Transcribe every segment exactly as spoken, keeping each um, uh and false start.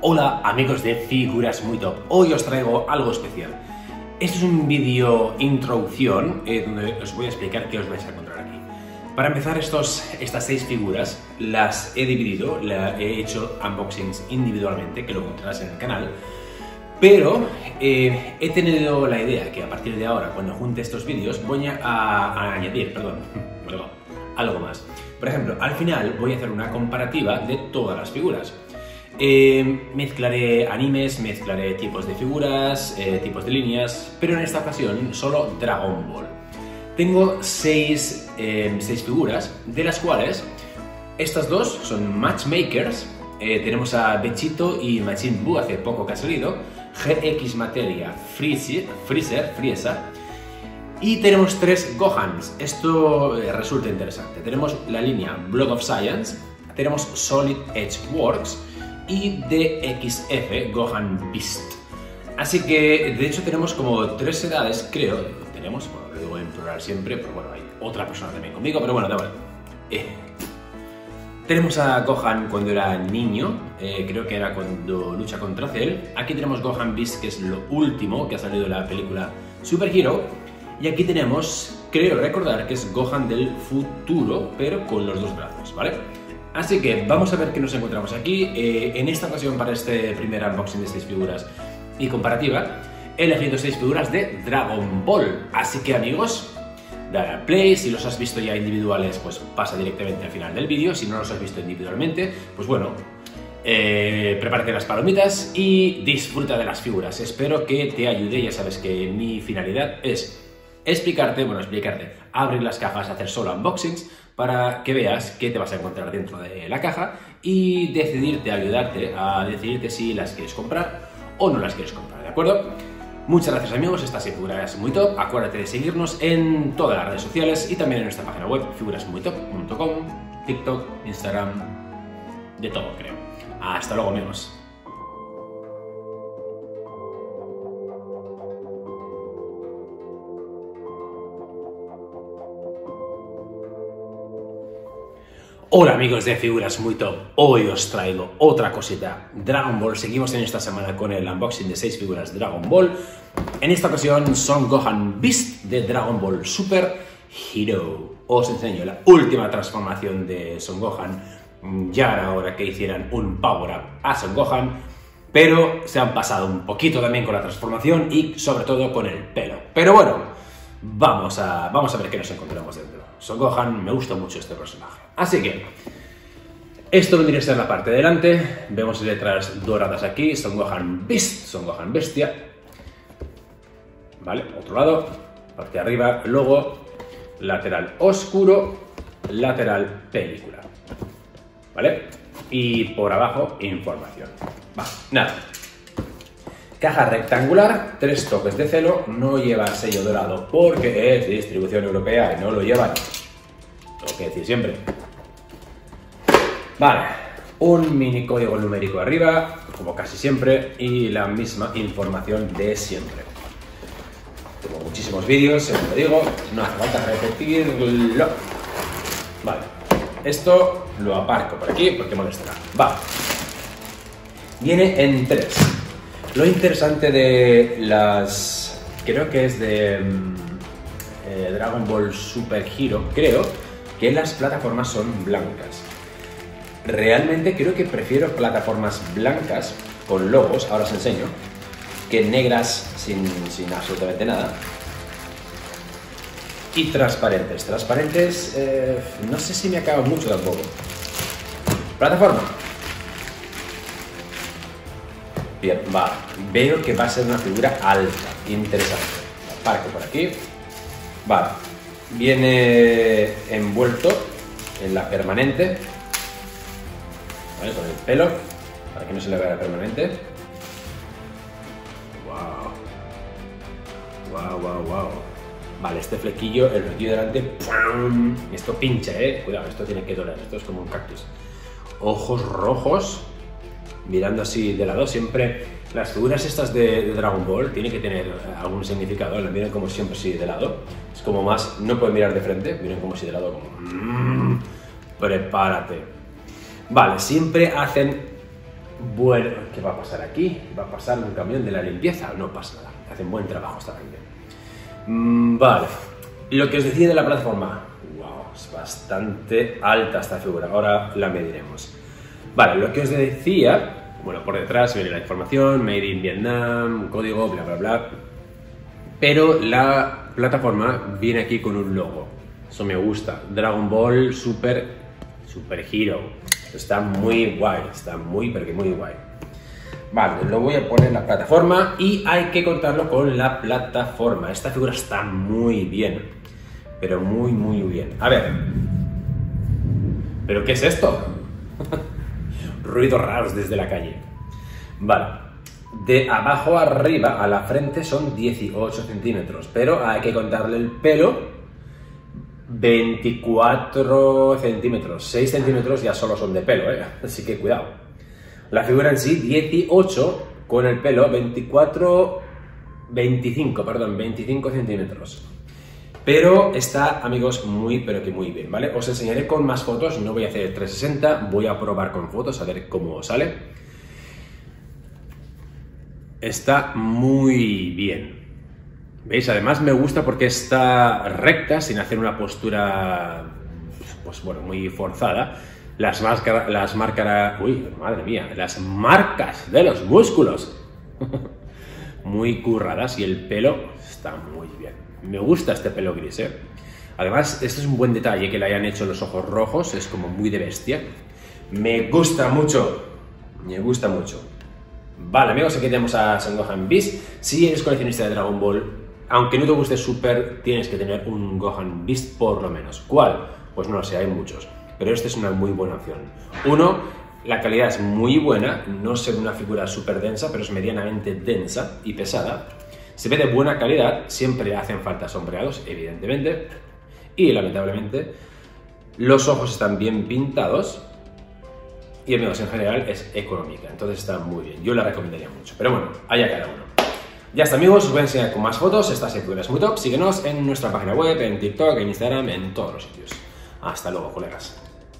Hola amigos de Figuras Muy Top, hoy os traigo algo especial. Este es un vídeo introducción eh, donde os voy a explicar qué os vais a encontrar aquí. Para empezar, estos, estas seis figuras las he dividido, la, he hecho unboxings individualmente, que lo encontrarás en el canal. Pero eh, he tenido la idea que a partir de ahora, cuando junte estos vídeos, voy a, a añadir, perdón, perdón, algo más. Por ejemplo, al final voy a hacer una comparativa de todas las figuras. Eh, mezclaré animes, mezclaré tipos de figuras, eh, tipos de líneas, pero en esta ocasión solo Dragon Ball. Tengo seis, eh, seis figuras, de las cuales estas dos son matchmakers. Eh, tenemos a Vegito y Majin Buu, hace poco que ha salido, G X Materia, Freezer, Freezer, Frieza, y tenemos tres Gohans. Esto eh, resulta interesante. Tenemos la línea Blood of Science, tenemos Solid Edge Works y D X F, Gohan Beast. Así que, de hecho, tenemos como tres edades, creo, tenemos, bueno, lo digo en plural siempre, pero bueno, hay otra persona también conmigo, pero bueno, da igual. Eh. Tenemos a Gohan cuando era niño, eh, creo que era cuando lucha contra Cell. Aquí tenemos Gohan Beast, que es lo último que ha salido de la película Super Hero. Y aquí tenemos, creo recordar, que es Gohan del futuro, pero con los dos brazos, ¿vale? Así que vamos a ver qué nos encontramos aquí. Eh, en esta ocasión, para este primer unboxing de seis figuras y comparativa, he elegido seis figuras de Dragon Ball. Así que, amigos, dale al play. Si los has visto ya individuales, pues pasa directamente al final del vídeo. Si no los has visto individualmente, pues bueno, eh, prepárate las palomitas y disfruta de las figuras. Espero que te ayude. Ya sabes que mi finalidad es explicarte, bueno, explicarte, abrir las cajas, hacer solo unboxings para que veas qué te vas a encontrar dentro de la caja y decidirte, ayudarte a decidirte si las quieres comprar o no las quieres comprar, ¿de acuerdo? Muchas gracias, amigos, estas figuras muy top. Acuérdate de seguirnos en todas las redes sociales y también en nuestra página web figuras muy top punto com, TikTok, Instagram, de todo, creo. Hasta luego, amigos. Hola amigos de Figuras Muy Top, hoy os traigo otra cosita, Dragon Ball. Seguimos en esta semana con el unboxing de seis figuras de Dragon Ball. En esta ocasión son Gohan Beast de Dragon Ball Super Hero. Os enseño la última transformación de Son Gohan. Ya era hora que hicieran un Power Up a Son Gohan, pero se han pasado un poquito también con la transformación y sobre todo con el pelo. Pero bueno, vamos a, vamos a ver qué nos encontramos dentro. Son Gohan, me gusta mucho este personaje. Así que, esto vendría a ser la parte de delante. Vemos letras doradas aquí, Son Gohan Beast, Son Gohan Bestia. Vale, otro lado, parte de arriba, logo, lateral oscuro, lateral película. ¿Vale? Y por abajo, información. Vale, nada. Caja rectangular, tres toques de celo, no lleva sello dorado porque es de distribución europea y no lo llevan. Tengo que decir siempre. Vale, un mini código numérico arriba, como casi siempre, y la misma información de siempre. Tengo muchísimos vídeos, siempre lo digo, no hace falta repetirlo. Vale, esto lo aparco por aquí porque molestará. Vale, viene en tres. Lo interesante de las... creo que es de eh, Dragon Ball Super Hero, creo que las plataformas son blancas. Realmente creo que prefiero plataformas blancas con logos, ahora os enseño, que negras sin, sin absolutamente nada. Y transparentes. Transparentes, eh, no sé si me acaba mucho tampoco. Plataforma. Bien, va. Veo que va a ser una figura alta, interesante. Aparco por aquí. Vale. Viene envuelto en la permanente. Vale, con el pelo, para que no se le vea la permanente. Wow. Wow, wow, wow. Vale, este flequillo, el flequillo delante, ¡pum! Esto pincha, eh. Cuidado, esto tiene que doler, esto es como un cactus. Ojos rojos, mirando así de lado. Siempre las figuras estas de, de Dragon Ball tienen que tener algún significado. La miren como siempre así de lado. Es como más, no pueden mirar de frente, miren como así de lado, como mmm, prepárate. Vale, siempre hacen Bueno, ¿qué va a pasar aquí? ¿Va a pasar un camión de la limpieza? No pasa nada, hacen buen trabajo esta gente. Mm, vale, lo que os decía de la plataforma. Wow, es bastante alta esta figura, ahora la mediremos. Vale, lo que os decía, bueno, por detrás viene la información, Made in Vietnam, código, bla, bla, bla. Pero la plataforma viene aquí con un logo, eso me gusta, Dragon Ball Super, Super Hero. Está muy guay, está muy, pero que muy guay. Vale, lo voy a poner en la plataforma y hay que contarlo con la plataforma. Esta figura está muy bien, pero muy, muy bien. A ver, ¿pero qué es esto? Ruidos raros desde la calle. Vale, de abajo arriba a la frente son dieciocho centímetros, pero hay que contarle el pelo. veinticuatro centímetros, seis centímetros ya solo son de pelo, ¿eh? Así que cuidado. La figura en sí, dieciocho, con el pelo, veinticuatro, veinticinco, perdón, veinticinco centímetros. Pero está, amigos, muy, pero que muy bien, ¿vale? Os enseñaré con más fotos, no voy a hacer trescientos sesenta, voy a probar con fotos a ver cómo sale. Está muy bien. ¿Veis? Además me gusta porque está recta, sin hacer una postura, pues bueno, muy forzada. Las máscaras, las marcas, uy, madre mía, las marcas de los músculos. Muy curradas y el pelo está muy bien. Me gusta este pelo gris, ¿eh? Además, este es un buen detalle que le hayan hecho los ojos rojos, es como muy de bestia. Me gusta mucho, me gusta mucho. Vale, amigos, aquí tenemos a Son Gohan Beast. Si eres coleccionista de Dragon Ball, aunque no te guste Super, tienes que tener un Gohan Beast por lo menos. ¿Cuál? Pues no lo sé, hay muchos. Pero este es una muy buena opción. Uno, la calidad es muy buena, no es una figura súper densa, pero es medianamente densa y pesada. Se ve de buena calidad, siempre hacen falta sombreados, evidentemente. Y lamentablemente, los ojos están bien pintados. Y amigos, en general es económica, entonces está muy bien. Yo la recomendaría mucho, pero bueno, allá cada uno. Ya está, amigos, os voy a enseñar con más fotos. Esta figura es muy top. Síguenos en nuestra página web, en TikTok, en Instagram, en todos los sitios. Hasta luego, colegas.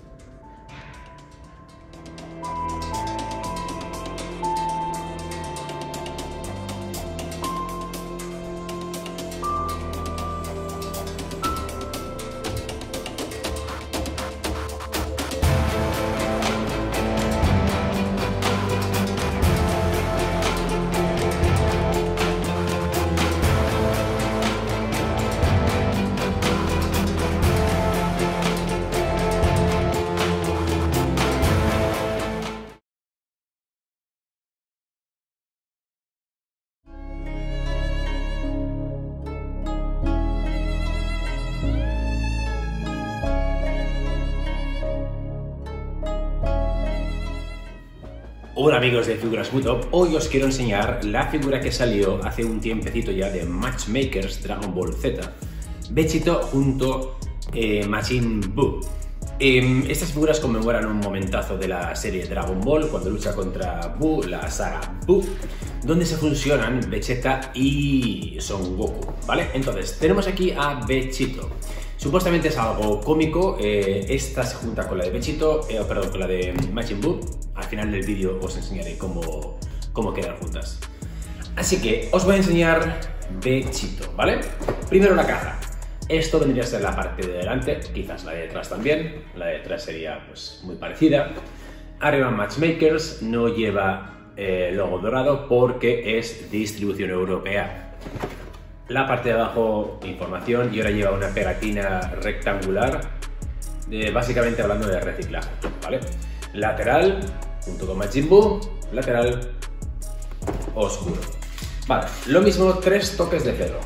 Hola amigos de Figuras muy top, hoy os quiero enseñar la figura que salió hace un tiempecito ya de Matchmakers Dragon Ball Z, Vegito junto eh, Majin Buu. Eh, estas figuras conmemoran un momentazo de la serie Dragon Ball cuando lucha contra Buu, la saga Buu, donde se fusionan Vegeta y Son Goku, ¿vale? Entonces, tenemos aquí a Vegito. Supuestamente es algo cómico, eh, esta se junta con la de Vegito, eh, perdón, con la de Majin Buu. Al final del vídeo os enseñaré cómo, cómo quedan juntas. Así que os voy a enseñar Vegito, ¿vale? Primero la caja. Esto vendría a ser la parte de delante, quizás la de detrás también. La de detrás sería pues muy parecida. Arriba Matchmakers, no lleva eh, logo dorado porque es distribución europea. La parte de abajo, información, y ahora lleva una pegatina rectangular, eh, básicamente hablando de reciclaje, ¿vale? Lateral, junto con Majin Buu, lateral oscuro. Vale, lo mismo, tres toques de celo.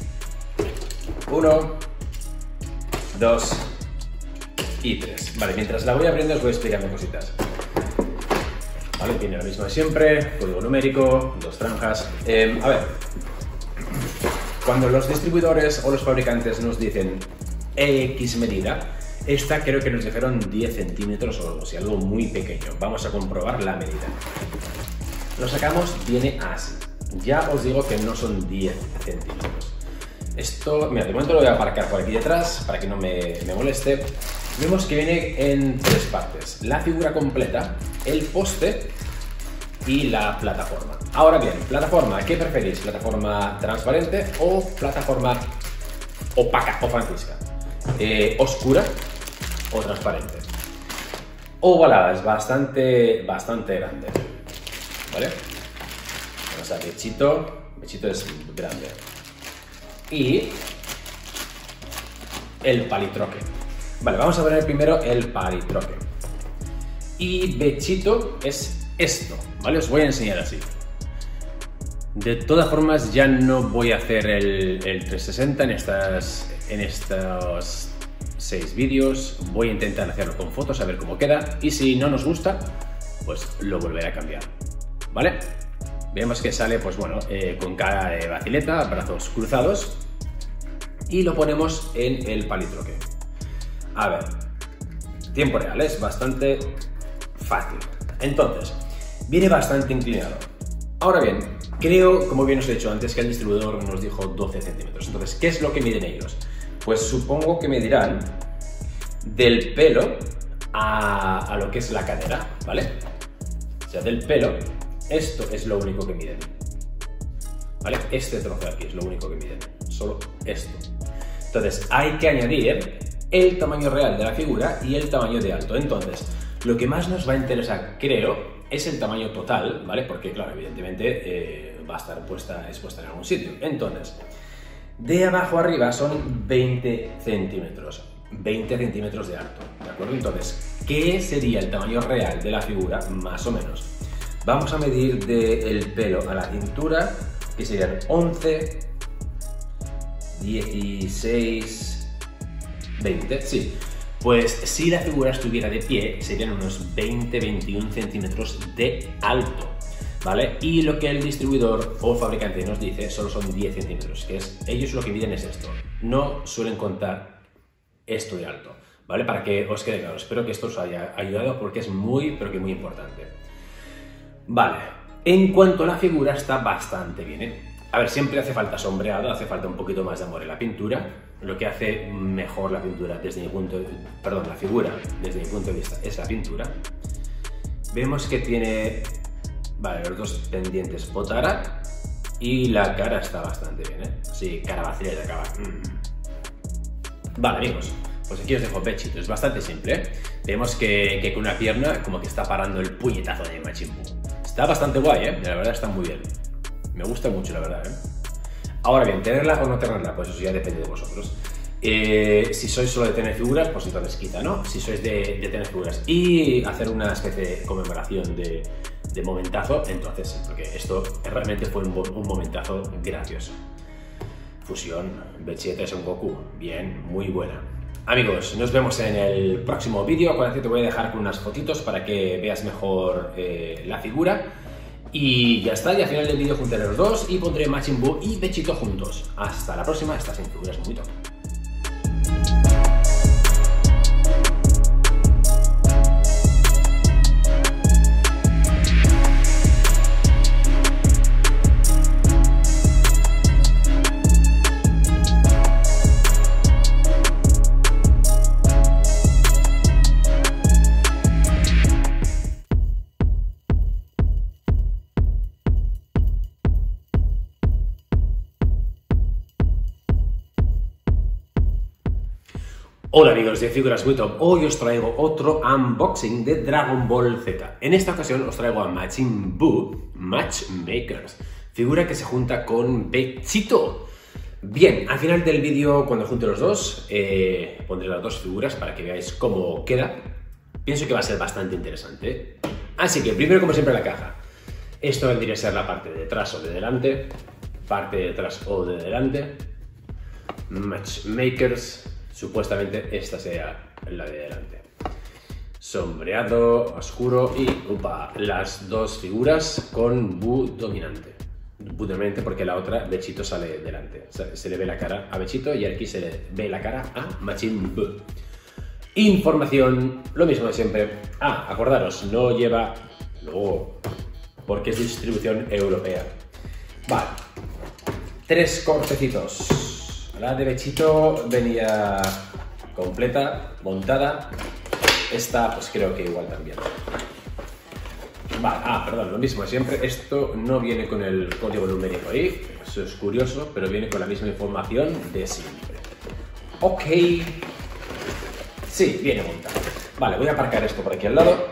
Uno, dos y tres. Vale, mientras la voy abriendo os voy explicando cositas. Vale, tiene lo mismo de siempre, código numérico, dos franjas. Eh, a ver, cuando los distribuidores o los fabricantes nos dicen X medida, esta creo que nos dijeron diez centímetros o algo así, algo muy pequeño. Vamos a comprobar la medida. Lo sacamos, viene así. Ya os digo que no son diez centímetros. Esto, mira, de momento lo voy a aparcar por aquí detrás para que no me, me moleste. Vemos que viene en tres partes. La figura completa, el poste y la plataforma. Ahora bien, plataforma, ¿qué preferís? ¿Plataforma transparente o plataforma opaca o francisca? Eh, ¿Oscura o transparente? Ovalada, es bastante, bastante grande, ¿vale? O sea, Bechito, Bechito es grande. Y el palitroque. Vale, vamos a poner primero el palitroque. Y Bechito es esto, ¿vale? Os voy a enseñar así. De todas formas, ya no voy a hacer el, el trescientos sesenta en, estas, en estos seis vídeos. Voy a intentar hacerlo con fotos, a ver cómo queda. Y si no nos gusta, pues lo volveré a cambiar, ¿vale? Vemos que sale, pues bueno, eh, con cara de bacileta, brazos cruzados. Y lo ponemos en el palitroque. A ver, tiempo real, es bastante fácil. Entonces, viene bastante inclinado. Ahora bien, creo, como bien os he dicho antes, que el distribuidor nos dijo doce centímetros. Entonces, ¿qué es lo que miden ellos? Pues supongo que medirán del pelo a, a lo que es la cadera, ¿vale? O sea, del pelo, esto es lo único que miden, ¿vale? Este trozo de aquí es lo único que miden, solo esto. Entonces, hay que añadir el tamaño real de la figura y el tamaño de alto. Entonces, lo que más nos va a interesar, creo, es el tamaño total, ¿vale? Porque, claro, evidentemente eh, va a estar puesta, expuesta en algún sitio. Entonces, de abajo a arriba son veinte centímetros. veinte centímetros de alto, ¿de acuerdo? Entonces, ¿qué sería el tamaño real de la figura? Más o menos. Vamos a medir del pelo a la cintura, que serían once, dieciséis, veinte, sí. Pues si la figura estuviera de pie, serían unos veinte a veintiún centímetros de alto, ¿vale? Y lo que el distribuidor o fabricante nos dice solo son diez centímetros, que es, ellos lo que miden es esto. No suelen contar esto de alto, ¿vale? Para que os quede claro. Espero que esto os haya ayudado porque es muy, pero que muy importante. Vale, en cuanto a la figura está bastante bien, ¿eh? A ver, siempre hace falta sombreado, hace falta un poquito más de amor en la pintura. Lo que hace mejor la pintura desde mi punto de, perdón, la figura desde mi punto de vista es la pintura. Vemos que tiene, vale, los dos pendientes Potara y la cara está bastante bien, ¿eh? Sí, cara vacía y acaba. Mm. Vale, amigos, pues aquí os dejo Bechito, es bastante simple, ¿eh? Vemos que, que con una pierna como que está parando el puñetazo de Majin Buu. Está bastante guay, ¿eh? La verdad está muy bien. Me gusta mucho, la verdad, ¿eh? Ahora bien, ¿tenerla o no tenerla? Pues eso ya depende de vosotros. Eh, si sois solo de tener figuras, pues entonces quita, ¿no? Si sois de, de tener figuras y hacer una especie de conmemoración de, de momentazo, entonces sí, porque esto realmente fue un, un momentazo gracioso. Fusión, Vegeta es un Goku, bien, muy buena. Amigos, nos vemos en el próximo vídeo. Acuérdate, te voy a dejar con unas fotitos para que veas mejor eh, la figura. Y ya está, y al final del vídeo juntaré los dos y pondré Majin Buu y Bechito juntos. Hasta la próxima, estas son figuras muy top. Hola amigos de Figuras muy Top, hoy os traigo otro unboxing de Dragon Ball Z. En esta ocasión os traigo a Majin Buu Matchmakers, figura que se junta con Bechito. Bien, al final del vídeo, cuando junte los dos, eh, pondré las dos figuras para que veáis cómo queda. Pienso que va a ser bastante interesante. Así que primero, como siempre, la caja. Esto vendría a ser la parte de detrás o de delante, parte de detrás o de delante. Matchmakers. Supuestamente esta sea la de delante. Sombreado, oscuro y upa, las dos figuras con Buu dominante. Buu dominante porque la otra, Bechito, sale delante. Se, se le ve la cara a Bechito y aquí se le ve la cara a Majin Buu. Información, lo mismo de siempre. Ah, acordaros, no lleva logo porque es distribución europea. Vale, tres cortecitos. La de Bechito venía completa, montada. Esta, pues creo que igual también. Vale, ah, perdón, lo mismo siempre. Esto no viene con el código numérico ahí, eso es curioso, pero viene con la misma información de siempre. Ok. Sí, viene montado. Vale, voy a aparcar esto por aquí al lado.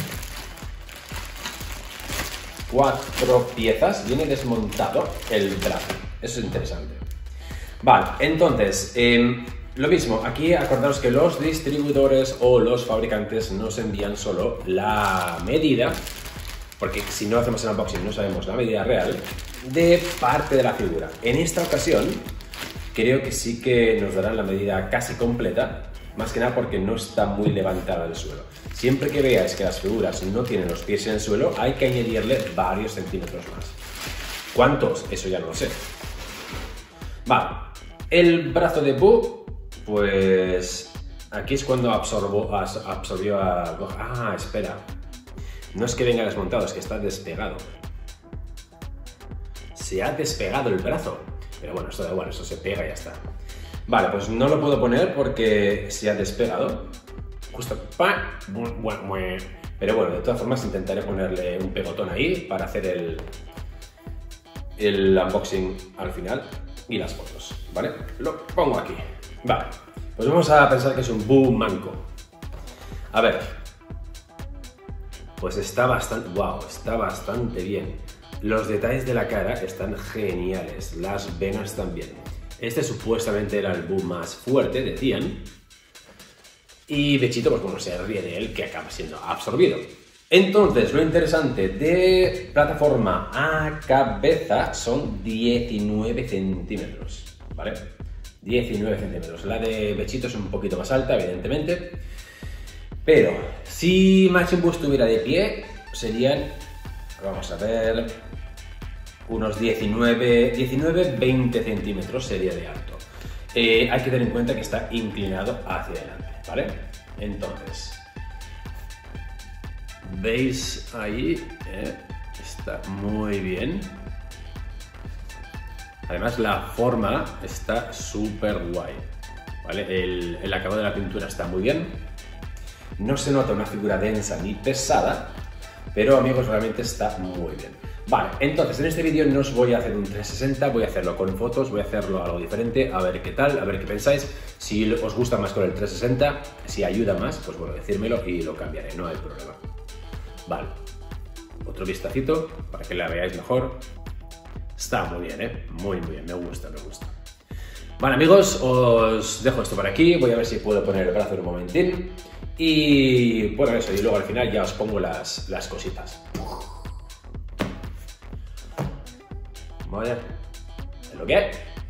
Cuatro piezas, viene desmontado el brazo. Eso es interesante. Vale, entonces, eh, lo mismo, aquí acordaros que los distribuidores o los fabricantes nos envían solo la medida, porque si no hacemos el unboxing no sabemos la medida real, de parte de la figura. En esta ocasión, creo que sí que nos darán la medida casi completa, más que nada porque no está muy levantada del suelo. Siempre que veáis que las figuras no tienen los pies en el suelo, hay que añadirle varios centímetros más. ¿Cuántos? Eso ya no lo sé. Vale, el brazo de Boo, pues aquí es cuando absorbo, absorbió a... Ah, espera. No es que venga desmontado, es que está despegado. Se ha despegado el brazo. Pero bueno, esto da igual, eso se pega y ya está. Vale, pues no lo puedo poner porque se ha despegado. Justo... Pero bueno, de todas formas intentaré ponerle un pegotón ahí para hacer el, el unboxing al final y las fotos, ¿vale? Lo pongo aquí. Vale, pues vamos a pensar que es un Boo manco. A ver. Pues está bastante... ¡Wow! Está bastante bien. Los detalles de la cara están geniales. Las venas también. Este supuestamente era el Boo más fuerte, decían. Y Bechito, pues bueno, se ríe de él, que acaba siendo absorbido. Entonces, lo interesante de plataforma a cabeza son diecinueve centímetros, ¿vale? diecinueve centímetros. La de Bechito es un poquito más alta, evidentemente. Pero, si Majin Buu estuviera de pie, serían, vamos a ver, unos diecinueve, veinte centímetros sería de alto. Eh, hay que tener en cuenta que está inclinado hacia adelante, ¿vale? Entonces, ¿veis ahí? Eh, está muy bien. Además, la forma está súper guay, ¿vale? El, el acabado de la pintura está muy bien. No se nota una figura densa ni pesada, pero amigos, realmente está muy bien. Vale, entonces en este vídeo no os voy a hacer un trescientos sesenta, voy a hacerlo con fotos, voy a hacerlo algo diferente, a ver qué tal, a ver qué pensáis. Si os gusta más con el trescientos sesenta, si ayuda más, pues bueno, decírmelo y lo cambiaré, no hay problema. Vale, otro vistacito para que la veáis mejor. Está muy bien, ¿eh? Muy, muy bien, me gusta, me gusta. Vale, amigos, os dejo esto por aquí, voy a ver si puedo poner el brazo en un momentín. Y bueno, eso, y luego al final ya os pongo las, las cositas. Vaya, es lo que hay.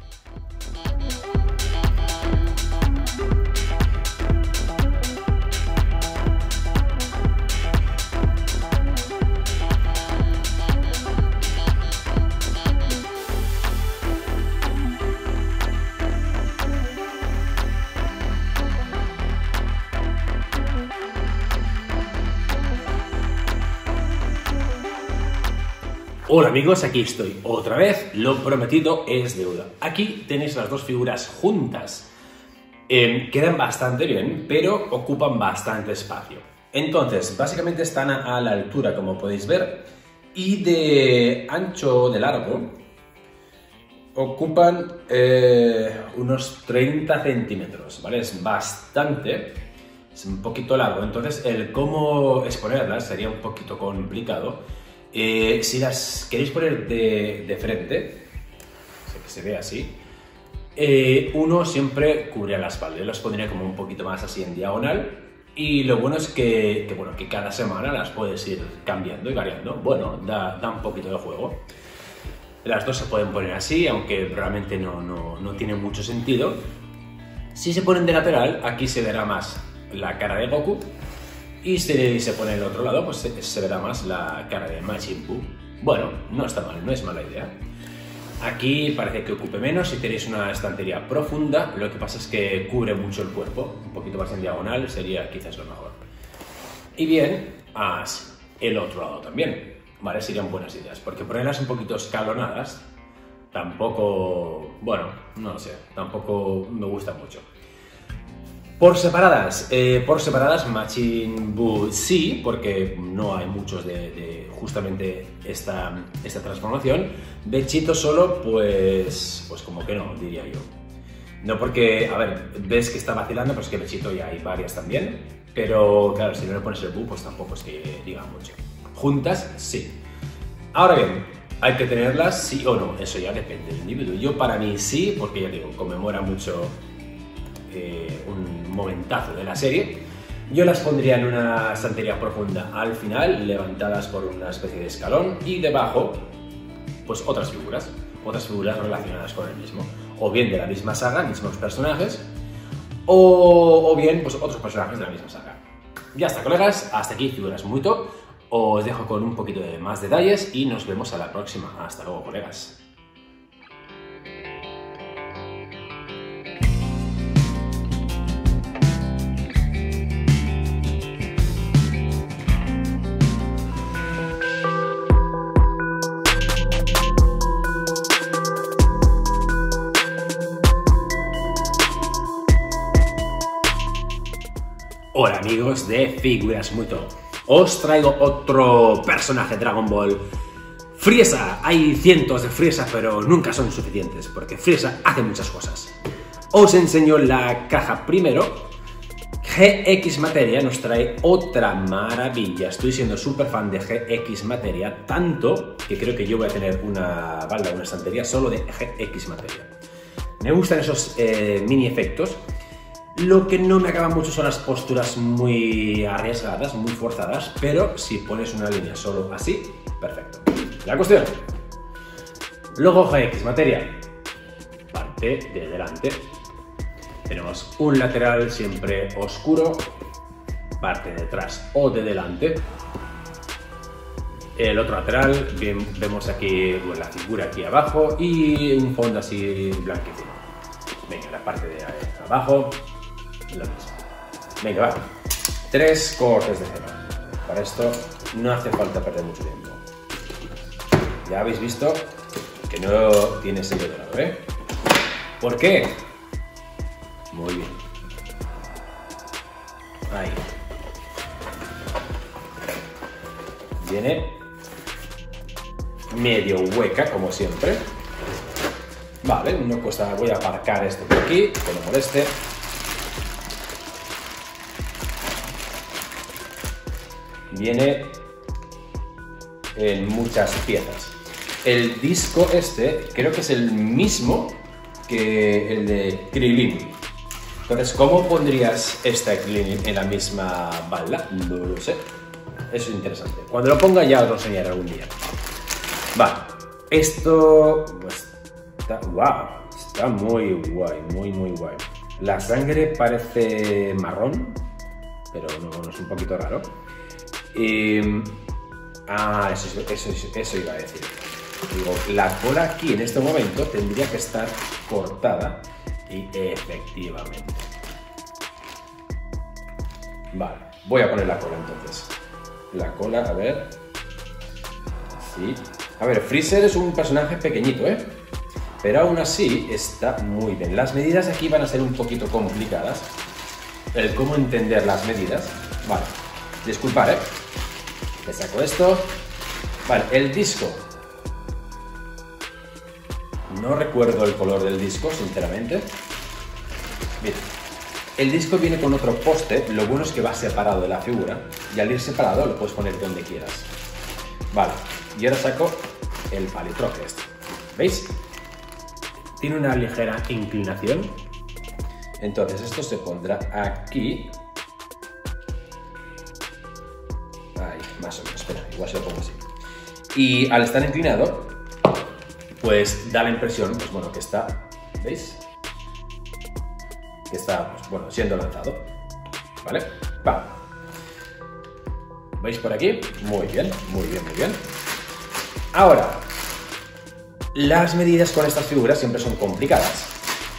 Hola amigos, aquí estoy otra vez, lo prometido es deuda. Aquí tenéis las dos figuras juntas. Eh, quedan bastante bien, pero ocupan bastante espacio. Entonces, básicamente están a, a la altura, como podéis ver, y de ancho, de largo, ocupan eh, unos treinta centímetros, ¿vale? Es bastante, es un poquito largo, entonces el cómo exponerlas sería un poquito complicado. Eh, si las queréis poner de, de frente, que se ve así, eh, uno siempre cubre la espalda. Yo las pondría como un poquito más así en diagonal. Y lo bueno es que, que, bueno, que cada semana las puedes ir cambiando y variando. Bueno, da, da un poquito de juego. Las dos se pueden poner así, aunque realmente no, no, no tiene mucho sentido. Si se ponen de lateral, aquí se verá más la cara de Goku. Y si se pone en el otro lado, pues se, se verá más la cara de Majin Buu. Bueno, no está mal, no es mala idea. Aquí parece que ocupe menos. Si tenéis una estantería profunda, lo que pasa es que cubre mucho el cuerpo. Un poquito más en diagonal sería quizás lo mejor. Y bien, así, el otro lado también. Vale, serían buenas ideas. Porque ponerlas un poquito escalonadas, tampoco, bueno, no lo sé, tampoco me gusta mucho. Por separadas, eh, por separadas Majin Buu sí, porque no hay muchos de, de justamente esta, esta transformación. Bechito solo, pues, pues como que no, diría yo. No porque, a ver, ves que está vacilando, pero es que Bechito ya hay varias también. Pero claro, si no le pones el Bu, pues tampoco es que diga mucho. Juntas, sí. Ahora bien, ¿hay que tenerlas sí o no? Eso ya depende del individuo. Yo para mí sí, porque ya digo, conmemora mucho eh, un momentazo de la serie. Yo las pondría en una estantería profunda al final, levantadas por una especie de escalón, y debajo, pues otras figuras, otras figuras relacionadas con el mismo, o bien de la misma saga, mismos personajes, o, o bien pues otros personajes de la misma saga. Ya está, colegas, hasta aquí figuras muy top. Os dejo con un poquito de más detalles y nos vemos a la próxima. Hasta luego, colegas. Hola amigos de Figuras Muy Top. Os traigo otro personaje de Dragon Ball. Frieza. Hay cientos de Frieza, pero nunca son suficientes, porque Frieza hace muchas cosas. Os enseño la caja primero. G X Materia nos trae otra maravilla. Estoy siendo súper fan de G X Materia, tanto que creo que yo voy a tener una balda, una estantería solo de G X Materia. Me gustan esos eh, mini efectos. Lo que no me acaba mucho son las posturas muy arriesgadas, muy forzadas, pero si pones una línea solo así, perfecto. La cuestión. Logo G X Materia. Parte de delante. Tenemos un lateral siempre oscuro. Parte de atrás o de delante. El otro lateral, bien, vemos aquí bueno, la figura aquí abajo y un fondo así blanquecino. Venga, la parte de abajo. Lo mismo. Venga, va. Tres cortes de cero. Para esto no hace falta perder mucho tiempo. Ya habéis visto que no tiene sello dorado, ¿eh? ¿Por qué? Muy bien. Ahí. Viene medio hueca, como siempre. Vale, no cuesta. Voy a aparcar esto por aquí, que no moleste. Viene en muchas piezas. El disco este creo que es el mismo que el de Krillin. Entonces, ¿cómo pondrías esta Krillin en la misma balda? No lo sé. Eso es interesante. Cuando lo ponga ya os lo enseñaré algún día. Vale. Esto pues, está, wow, está muy guay, muy muy guay. La sangre parece marrón, pero no, no es un poquito raro. Y, ah, eso, eso, eso, eso iba a decir. Digo, la cola aquí en este momento tendría que estar cortada y efectivamente. Vale, voy a poner la cola entonces. La cola, a ver. Sí. A ver, Freezer es un personaje pequeñito, ¿eh? Pero aún así está muy bien. Las medidas aquí van a ser un poquito complicadas. El cómo entender las medidas. Vale, disculpad, ¿eh? Le saco esto. Vale, el disco. No recuerdo el color del disco, sinceramente. Bien. El disco viene con otro poste. Lo bueno es que va separado de la figura. Y al ir separado lo puedes poner donde quieras. Vale. Y ahora saco el palitroque este. ¿Veis? Tiene una ligera inclinación. Entonces esto se pondrá aquí. Ahí, más o menos. Espera, igual se lo pongo así. Y al estar inclinado, pues da la impresión, pues bueno, que está, ¿veis? Que está, pues bueno, siendo lanzado. ¿Vale? Va. ¿Veis por aquí? Muy bien, muy bien, muy bien. Ahora, las medidas con estas figuras siempre son complicadas.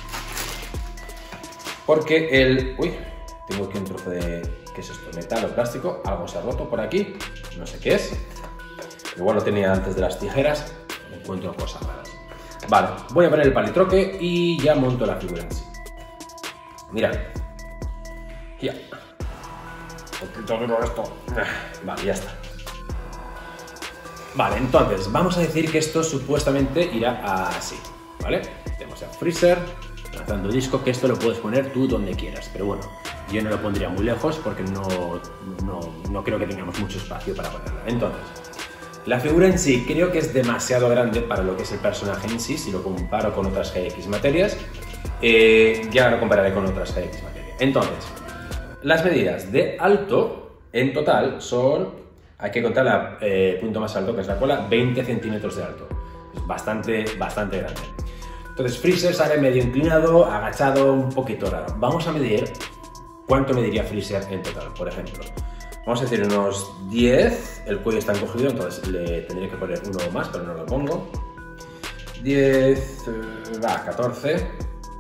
Porque el... Uy, tengo aquí un trozo de... ¿Qué es esto? ¿Metal o plástico? Algo se ha roto por aquí. No sé qué es. Igual lo tenía antes de las tijeras. Encuentro cosas raras. Vale, voy a poner el palitroque y ya monto la figura en sí. Mirad. Ya. Un poquito duro esto. Vale, ya está. Vale, entonces, vamos a decir que esto supuestamente irá así, ¿vale? Tenemos el freezer, lanzando disco, que esto lo puedes poner tú donde quieras, pero bueno, yo no lo pondría muy lejos porque no, no, no creo que tengamos mucho espacio para ponerla. Entonces, la figura en sí creo que es demasiado grande para lo que es el personaje en sí, si lo comparo con otras G X materias, eh, ya lo compararé con otras G X materias. Entonces, las medidas de alto en total son... Hay que contar el eh, punto más alto, que es la cola, veinte centímetros de alto. Es bastante, bastante grande. Entonces, Freezer sale medio inclinado, agachado, un poquito raro. Vamos a medir cuánto mediría Freezer en total, por ejemplo. Vamos a decir unos diez, el cuello está encogido, entonces le tendré que poner uno más, pero no lo pongo. diez, eh, va, catorce,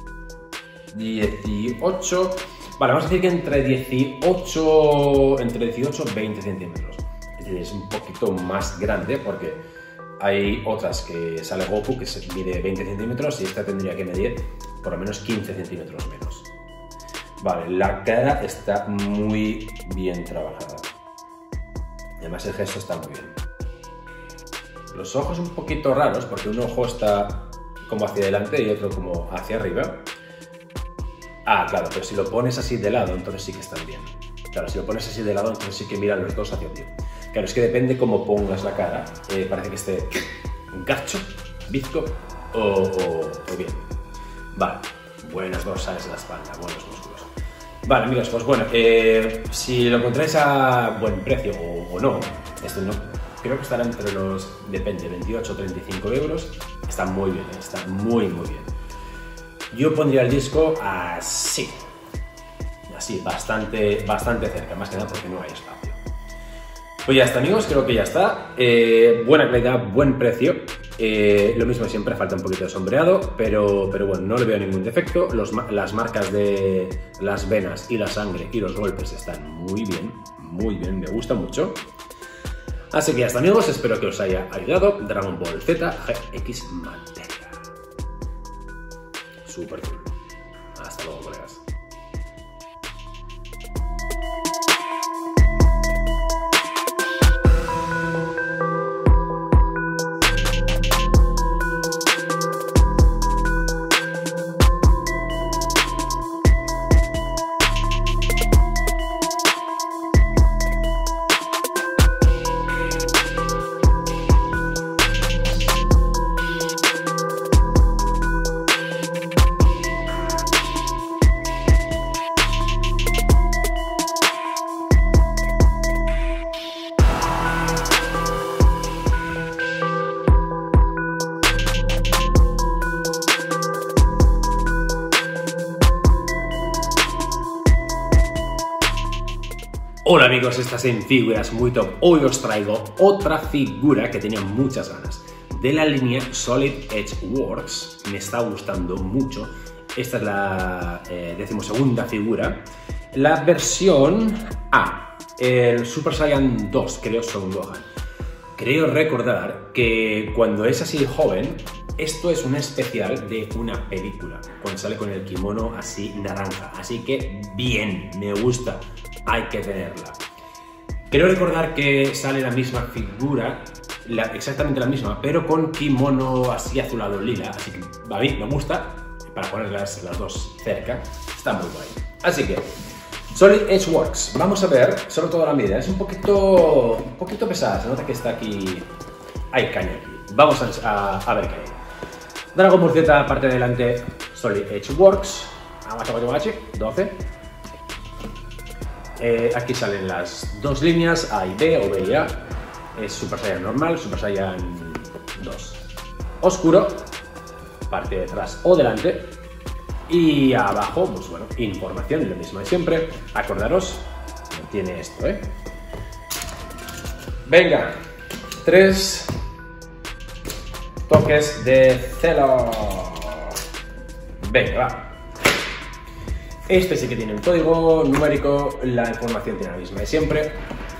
dieciocho... Vale, vamos a decir que entre dieciocho, entre dieciocho y veinte centímetros. Es un poquito más grande porque hay otras que sale Goku que se mide veinte centímetros y esta tendría que medir por lo menos quince centímetros menos. Vale, la cara está muy bien trabajada. Además el gesto está muy bien. Los ojos un poquito raros porque un ojo está como hacia adelante y otro como hacia arriba. Ah, claro, pero si lo pones así de lado entonces sí que están bien. Claro, si lo pones así de lado entonces sí que miran los dos hacia ti. Claro, es que depende cómo pongas la cara, eh, parece que esté gacho, bizco o, o, o bien. Vale, buenas dorsales en la espalda, buenos músculos. Vale, amigos, pues bueno, eh, si lo encontráis a buen precio o, o no, esto no, creo que estará entre los, depende, veintiocho o treinta y cinco euros, está muy bien, está muy muy bien. Yo pondría el disco así, así, bastante, bastante cerca, más que nada porque no hay espacio. Pues ya está, amigos, creo que ya está. Eh, buena calidad, buen precio. Eh, lo mismo siempre, falta un poquito de sombreado, pero, pero bueno, no le veo ningún defecto. Los, las marcas de las venas y la sangre y los golpes están muy bien, muy bien, me gusta mucho. Así que ya está, amigos, espero que os haya ayudado. Dragon Ball Z G X Materia. Súper cool. Hasta luego, colegas. Hola amigos, estás en Figuras Muy Top. Hoy os traigo otra figura que tenía muchas ganas. De la línea Solid Edge Works, me está gustando mucho. Esta es la eh, decimosegunda figura. La versión A, el Super Saiyan dos, creo Son Gohan. Creo recordar que cuando es así joven, esto es un especial de una película, cuando sale con el kimono así naranja. Así que bien, me gusta. Hay que tenerla. Creo recordar que sale la misma figura, la, exactamente la misma, pero con kimono así azulado lila, así que a mí me gusta, para ponerlas las dos cerca, está muy guay. Así que, Solid Edge Works, vamos a ver, sobre todo la medida, es un poquito, un poquito pesada, se nota que está aquí, hay caña aquí. Vamos a, a, a ver qué hay. Dragon Ball Z, parte de delante, Solid Edge Works, doce. Eh, aquí salen las dos líneas, A y B o B y A. Es Super Saiyan normal, Super Saiyan dos. Oscuro, parte de atrás o delante. Y abajo, pues bueno, información, lo mismo de siempre. Acordaros, tiene esto, ¿eh? Venga, tres toques de celo. Venga, va. Este sí que tiene un código numérico, la información tiene la misma de siempre.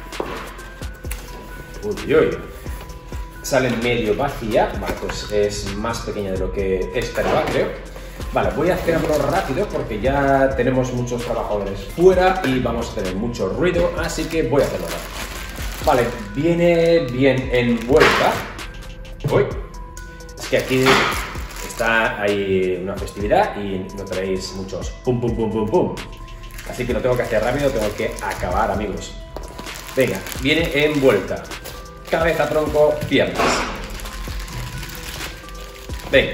Uy, uy. Sale medio vacía, vale, pues es más pequeña de lo que esperaba, creo. Vale, voy a hacerlo rápido porque ya tenemos muchos trabajadores fuera y vamos a tener mucho ruido, así que voy a hacerlo rápido. Vale, viene bien envuelta. Uy, es que aquí está hay una festividad y no traéis muchos pum pum pum pum pum. Así que lo tengo que hacer rápido, tengo que acabar, amigos. Venga, viene envuelta. Cabeza, tronco, piernas. Venga.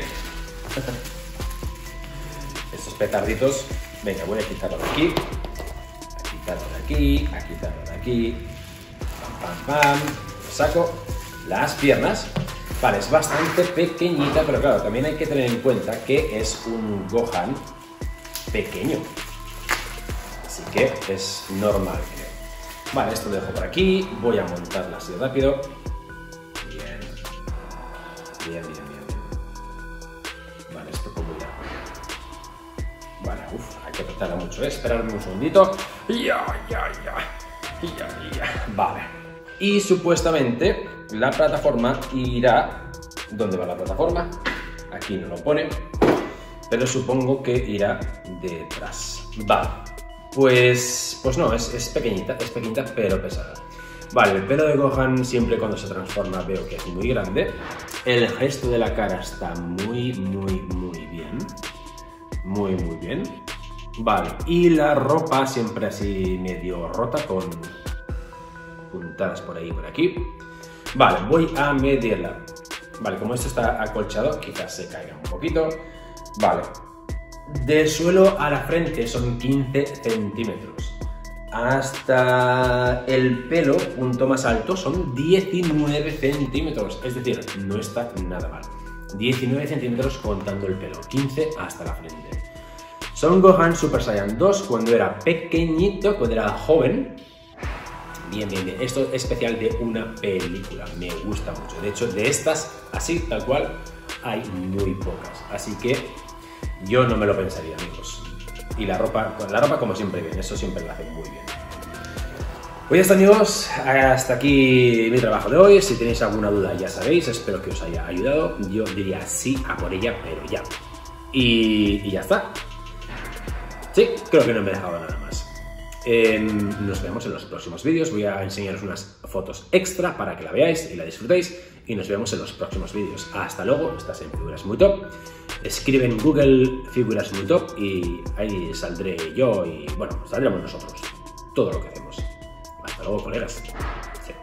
Estos petarditos. Venga, voy a quitarlo de aquí. A quitarlo de aquí. A quitarlo de aquí. Pam, pam, pam. Saco las piernas. Vale, es bastante pequeñita, pero claro, también hay que tener en cuenta que es un Gohan pequeño. Así que es normal, creo. Vale, esto lo dejo por aquí. Voy a montarla así rápido. Bien. Bien, bien, bien, bien. Vale, esto como ya. Vale, uff, hay que apretarla mucho, ¿eh? Esperarme un segundito. Ya, ya, ya. Ya, ya. Vale. Y supuestamente la plataforma irá... ¿Dónde va la plataforma? Aquí no lo pone. Pero supongo que irá detrás. Vale. Pues, pues no, es, es pequeñita, es pequeñita pero pesada. Vale, el pelo de Gohan siempre cuando se transforma veo que es muy grande. El gesto de la cara está muy, muy, muy bien. Muy, muy bien. Vale, y la ropa siempre así medio rota con puntadas por ahí y por aquí. Vale, voy a medirla. Vale, como esto está acolchado, quizás se caiga un poquito. Vale. Del suelo a la frente son quince centímetros. Hasta el pelo, punto más alto, son diecinueve centímetros. Es decir, no está nada mal. diecinueve centímetros contando el pelo, quince hasta la frente. Son Gohan Super Saiyan dos cuando era pequeñito, cuando era joven. Bien, bien, bien. Esto es especial de una película. Me gusta mucho. De hecho, de estas, así, tal cual, hay muy pocas. Así que yo no me lo pensaría, amigos. Y la ropa, la ropa como siempre bien. Eso siempre la hacen muy bien. Pues ya está, amigos. Hasta aquí mi trabajo de hoy. Si tenéis alguna duda, ya sabéis. Espero que os haya ayudado. Yo diría sí a por ella, pero ya. Y, y ya está. Sí, creo que no me he dejado nada más. Eh, nos vemos en los próximos vídeos. Voy a enseñaros unas fotos extra para que la veáis y la disfrutéis. Y nos vemos en los próximos vídeos. Hasta luego. Estás en Figuras Muy Top. Escribe en Google Figuras Muy Top y ahí saldré yo y, bueno, saldremos nosotros. Todo lo que hacemos. Hasta luego, colegas. Sí.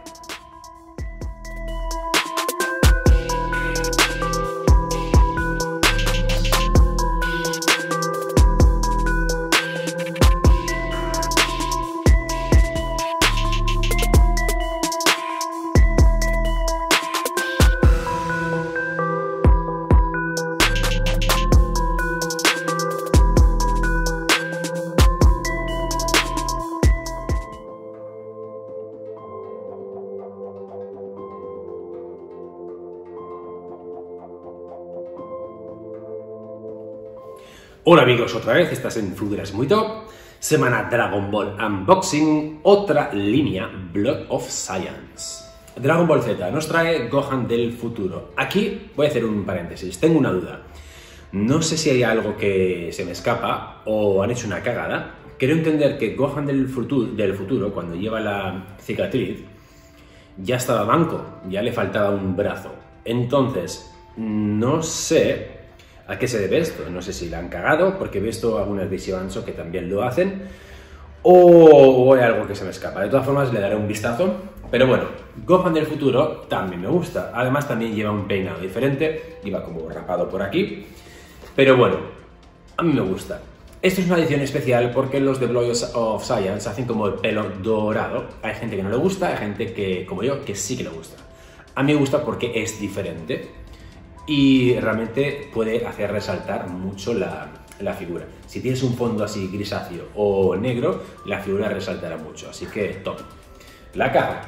Hola amigos, otra vez, estás en Figuras Muy Top, semana Dragon Ball Unboxing, otra línea Blood of Science. Dragon Ball Z nos trae Gohan del futuro. Aquí voy a hacer un paréntesis, tengo una duda. No sé si hay algo que se me escapa o han hecho una cagada. Quiero entender que Gohan del futuro, del futuro, cuando lleva la cicatriz, ya estaba manco, ya le faltaba un brazo. Entonces, no sé ¿a qué se debe esto? No sé si la han cagado, porque he visto algunas de Shibanzo que también lo hacen, o, o hay algo que se me escapa. De todas formas, le daré un vistazo. Pero bueno, Gohan del futuro también me gusta. Además, también lleva un peinado diferente, lleva como rapado por aquí. Pero bueno, a mí me gusta. Esto es una edición especial porque los de Blood of Science hacen como el pelo dorado. Hay gente que no le gusta, hay gente que, como yo, que sí que le gusta. A mí me gusta porque es diferente. Y realmente puede hacer resaltar mucho la, la figura. Si tienes un fondo así grisáceo o negro, la figura resaltará mucho, así que top. La caja.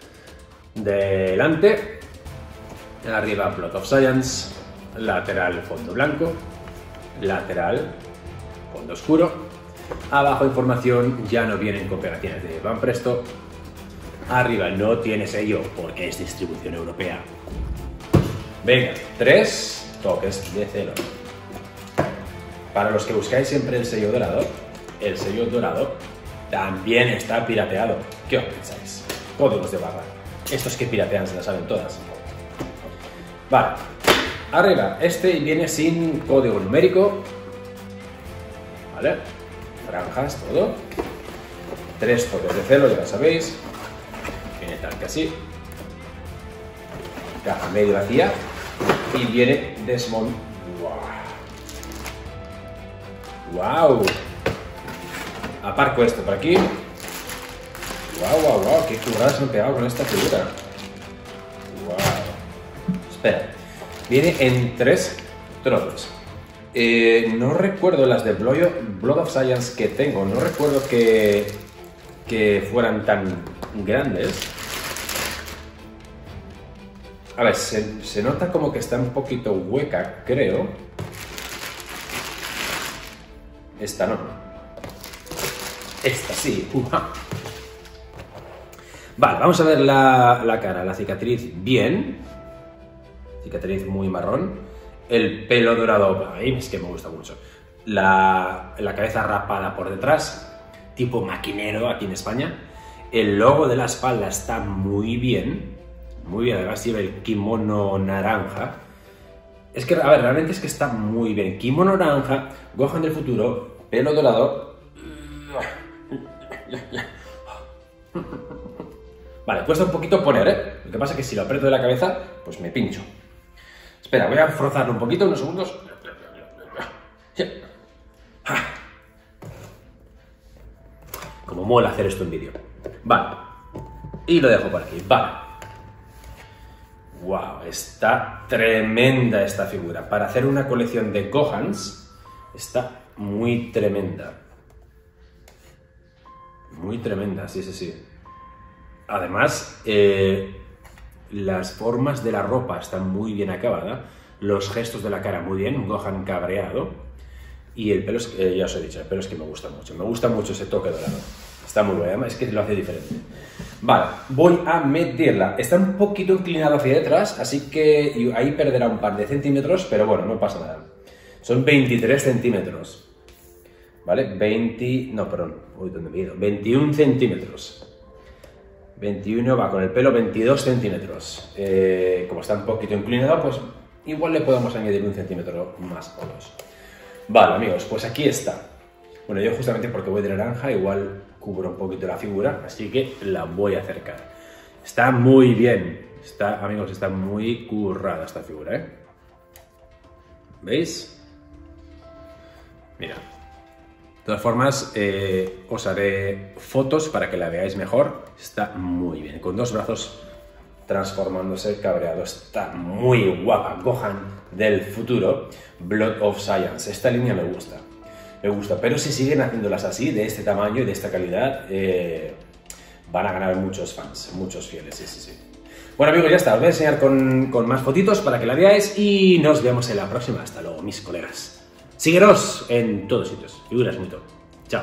Delante, arriba Blood of Science, lateral fondo blanco, lateral fondo oscuro, abajo información, ya no vienen con pegatinas de Van Presto, arriba no tiene sello porque es distribución europea. Venga, tres toques de celo. Para los que buscáis siempre el sello dorado, el sello dorado también está pirateado. ¿Qué os pensáis? códigos de barra. Estos que piratean se las saben todas. Vale. Arriba, este viene sin código numérico. Vale. Franjas, todo. Tres toques de celo, ya lo sabéis. Viene tal que así. Caja medio vacía. Y viene Desmond. ¡Wow! ¡Wow! Aparco esto por aquí. ¡Wow, wow, wow! ¡Qué churradas me he pegado con esta figura! ¡Wow! Espera. Viene en tres trozos. Eh, no recuerdo las de Blood of Science que tengo. No recuerdo que, que fueran tan grandes. A ver, se, se nota como que está un poquito hueca, creo. Esta no. Esta sí. Uja. Vale, vamos a ver la, la cara. La cicatriz bien. Cicatriz muy marrón. El pelo dorado. Ahí es que me gusta mucho. La, la cabeza rapada por detrás. Tipo maquinero aquí en España. El logo de la espalda está muy bien. Muy bien, además lleva el kimono naranja. Es que, a ver, realmente es que está muy bien. Kimono naranja, Gohan del futuro, pelo dorado. Vale, cuesta un poquito poner, ¿eh? Lo que pasa es que si lo aprieto de la cabeza, pues me pincho. Espera, voy a forzarlo un poquito, unos segundos. Como mola hacer esto en vídeo. Vale. Y lo dejo por aquí. Vale. Wow, está tremenda esta figura. Para hacer una colección de Gohans, está muy tremenda. Muy tremenda, sí, sí, sí. Además, eh, las formas de la ropa están muy bien acabadas. Los gestos de la cara muy bien, un Gohan cabreado. Y el pelo, es, eh, ya os he dicho, el pelo es que me gusta mucho. Me gusta mucho ese toque dorado. Está muy bueno, es que lo hace diferente. Vale, voy a medirla. Está un poquito inclinado hacia detrás, así que ahí perderá un par de centímetros, pero bueno, no pasa nada. Son veintitrés centímetros. ¿Vale? veinte... No, perdón. Uy, ¿dónde me he ido? veintiún centímetros. veintiuno va con el pelo, veintidós centímetros. Eh, como está un poquito inclinado, pues igual le podemos añadir un centímetro más o dos. Vale, amigos, pues aquí está. Bueno, yo justamente porque voy de naranja, igual cubro un poquito la figura, así que la voy a acercar. Está muy bien. Está, amigos, está muy currada esta figura, ¿eh? ¿Veis? Mira. De todas formas, eh, os haré fotos para que la veáis mejor. Está muy bien. Con dos brazos transformándose, cabreado. Está muy guapa. Gohan del futuro. Blood of Science. Esta línea me gusta. Me gusta, pero si siguen haciéndolas así, de este tamaño y de esta calidad, eh, van a ganar muchos fans, muchos fieles, sí, sí, sí. Bueno, amigos, ya está, os voy a enseñar con, con más fotitos para que la veáis y nos vemos en la próxima. Hasta luego, mis colegas. Síguenos en todos sitios. Figuras muy top. Chao.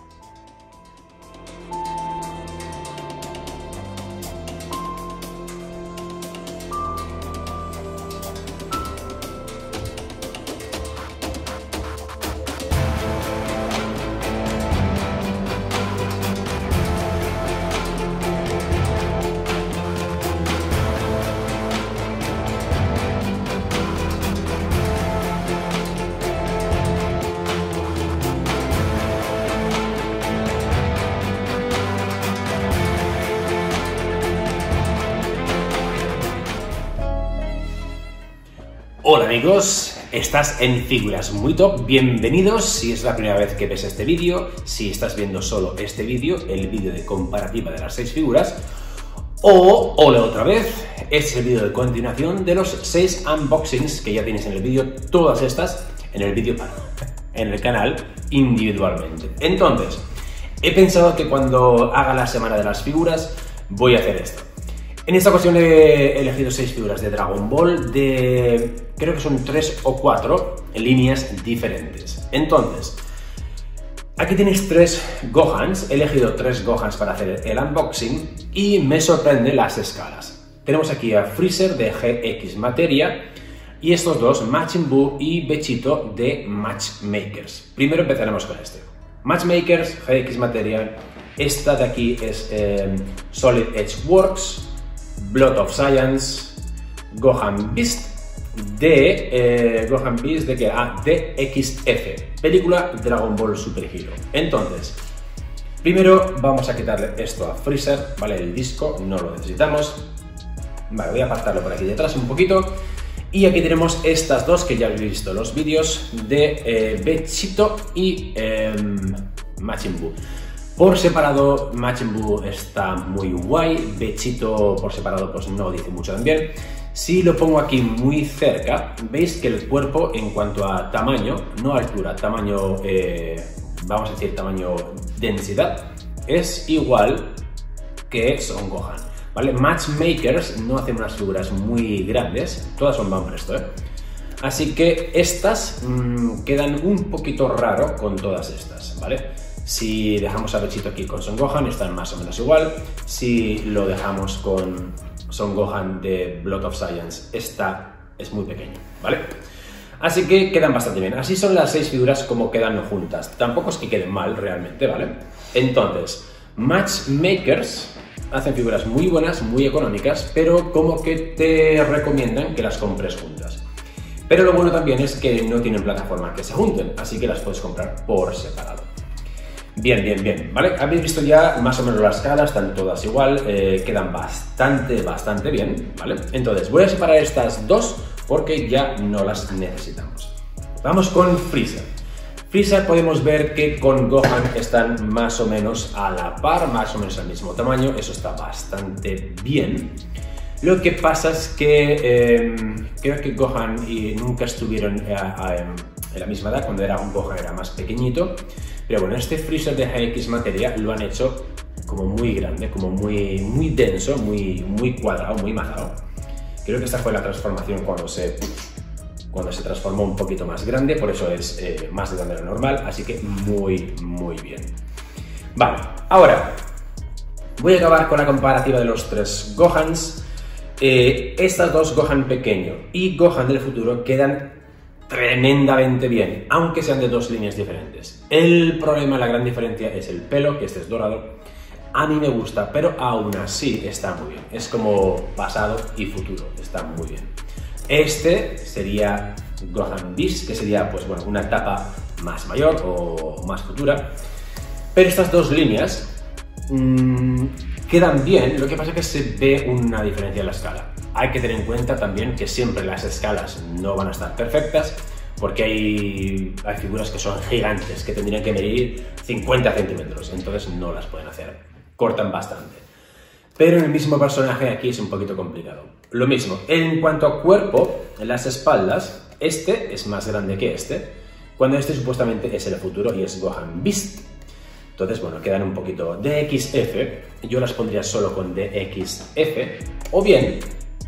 Hola amigos, estás en Figuras Muy Top, bienvenidos si es la primera vez que ves este vídeo, si estás viendo solo este vídeo, el vídeo de comparativa de las seis figuras, o, hola otra vez, es el vídeo de continuación de los seis unboxings que ya tienes en el vídeo, todas estas en el vídeo en el canal individualmente. Entonces, he pensado que cuando haga la semana de las figuras voy a hacer esto. En esta ocasión he elegido seis figuras de Dragon Ball, de creo que son tres o cuatro líneas diferentes. Entonces, aquí tenéis tres Gohans, he elegido tres Gohans para hacer el unboxing y me sorprenden las escalas. Tenemos aquí a Freezer de G X Materia y estos dos, Majin Buu y Vegito de Matchmakers. Primero empezaremos con este. Matchmakers, G X Materia Esta de aquí es eh, Solid Edge Works, Blood of Science, Gohan Beast, de eh, Gohan Beast de que ah, de X F, película Dragon Ball Super Hero. Entonces, primero vamos a quitarle esto a Freezer, ¿vale? El disco no lo necesitamos. Vale, voy a apartarlo por aquí detrás un poquito. Y aquí tenemos estas dos que ya habéis visto los vídeos de eh, Vegito y eh, Majin Buu. Por separado, Majin Buu está muy guay, Vegito por separado pues no dice mucho también. Si lo pongo aquí muy cerca, veis que el cuerpo en cuanto a tamaño, no altura, tamaño, eh, vamos a decir tamaño densidad, es igual que Son Gohan. ¿Vale? Matchmakers no hacen unas figuras muy grandes, todas son Van Presto, ¿eh? Así que estas mmm, quedan un poquito raro con todas estas, ¿vale? Si dejamos a Vegito aquí con Son Gohan, están más o menos igual. Si lo dejamos con Son Gohan de Blood of Science, esta es muy pequeño, ¿vale? Así que quedan bastante bien. Así son las seis figuras como quedan juntas. Tampoco es que queden mal realmente, ¿vale? Entonces, Matchmakers hacen figuras muy buenas, muy económicas, pero como que te recomiendan que las compres juntas. Pero lo bueno también es que no tienen plataforma que se junten, así que las puedes comprar por separado. Bien, bien, bien, ¿vale? Habéis visto ya más o menos las caras, están todas igual, eh, quedan bastante, bastante bien, ¿vale? Entonces voy a separar estas dos porque ya no las necesitamos. Vamos con Freezer. Freezer podemos ver que con Gohan están más o menos a la par, más o menos al mismo tamaño, eso está bastante bien. Lo que pasa es que eh, creo que Gohan y nunca estuvieron eh, eh, en la misma edad, cuando era un Gohan era más pequeñito, pero bueno, este Freezer de G X Materia lo han hecho como muy grande, como muy, muy denso, muy, muy cuadrado, muy mazado. Creo que esta fue la transformación cuando se... cuando se transformó un poquito más grande, por eso es eh, más grande de lo normal, así que muy, muy bien. Vale, ahora voy a acabar con la comparativa de los tres Gohans. Eh, estas dos, Gohan pequeño y Gohan del futuro, quedan tremendamente bien, aunque sean de dos líneas diferentes. El problema, la gran diferencia es el pelo, que este es dorado. A mí me gusta, pero aún así está muy bien. Es como pasado y futuro, está muy bien. Este sería Gohan Beast, que sería pues, bueno, una etapa más mayor o más futura. Pero estas dos líneas mmm, quedan bien, lo que pasa es que se ve una diferencia en la escala. Hay que tener en cuenta también que siempre las escalas no van a estar perfectas, porque hay, hay figuras que son gigantes, que tendrían que medir cincuenta centímetros, entonces no las pueden hacer, cortan bastante. Pero en el mismo personaje aquí es un poquito complicado. Lo mismo, en cuanto a cuerpo, en las espaldas, este es más grande que este, cuando este supuestamente es el futuro y es Gohan Beast. Entonces, bueno, quedan un poquito D X F, yo las pondría solo con D X F, o bien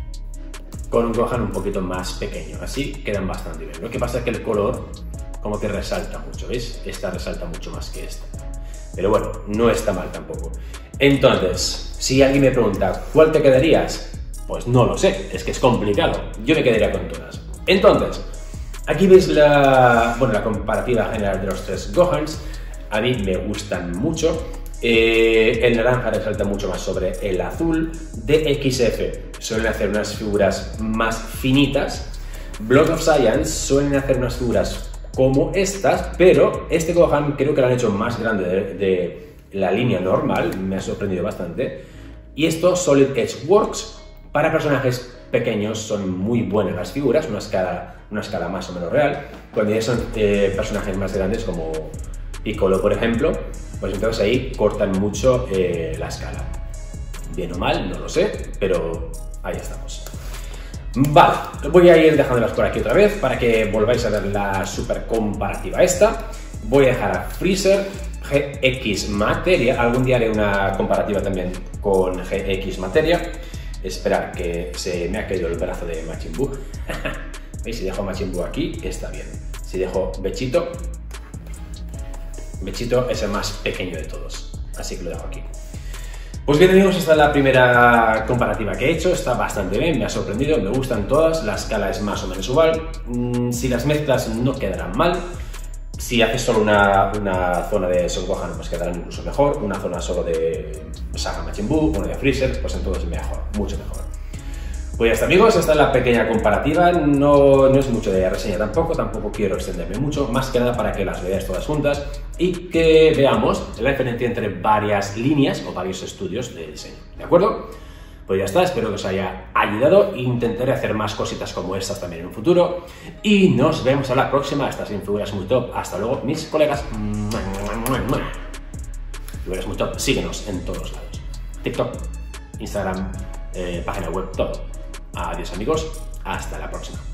con un Gohan un poquito más pequeño, así quedan bastante bien. Lo que pasa es que el color como que resalta mucho, ¿veis? Esta resalta mucho más que esta. Pero bueno, no está mal tampoco. Entonces, si alguien me pregunta, ¿cuál te quedarías? Pues no lo sé, es que es complicado. Yo me quedaría con todas. Entonces, aquí veis la, bueno, la comparativa general de los tres Gohans. A mí me gustan mucho. Eh, el naranja resalta mucho más sobre el azul. D X F suelen hacer unas figuras más finitas. Blood of Science suelen hacer unas figuras como estas, pero este Gohan creo que lo han hecho más grande de, de la línea normal, me ha sorprendido bastante. Y esto, Solid Edge Works, para personajes pequeños son muy buenas las figuras, una escala, una escala más o menos real. Cuando ya son eh, personajes más grandes como Piccolo, por ejemplo, pues entonces ahí cortan mucho eh, la escala. Bien o mal, no lo sé, pero ahí estamos. Vale, voy a ir dejándolas por aquí otra vez para que volváis a ver la super comparativa esta. Voy a dejar a Freezer, G X Materia, algún día haré una comparativa también con G X Materia. Esperar que se me ha caído el brazo de Majin Buu. ¿Veis? Si dejo Majin Buu aquí, está bien. Si dejo Vegito, Vegito es el más pequeño de todos, así que lo dejo aquí. Pues bien amigos, esta es la primera comparativa que he hecho, está bastante bien, me ha sorprendido, me gustan todas, la escala es más o menos igual, si las mezclas no quedarán mal, si haces solo una, una zona de Son Gohan, pues quedarán incluso mejor. Una zona solo de Saga Majin Buu, una de Freezer, pues entonces mejor, mucho mejor. Pues ya está, amigos, esta es la pequeña comparativa. No, no es mucho de reseña tampoco, tampoco quiero extenderme mucho, más que nada para que las veáis todas juntas y que veamos la diferencia entre varias líneas o varios estudios de diseño, ¿de acuerdo? Pues ya está, espero que os haya ayudado. Intentaré hacer más cositas como estas también en un futuro. Y nos vemos a la próxima. Estas son figuras muy top. Hasta luego, mis colegas. Figuras muy top. Síguenos en todos lados. TikTok, Instagram, eh, página web, todo. Adiós, amigos. Hasta la próxima.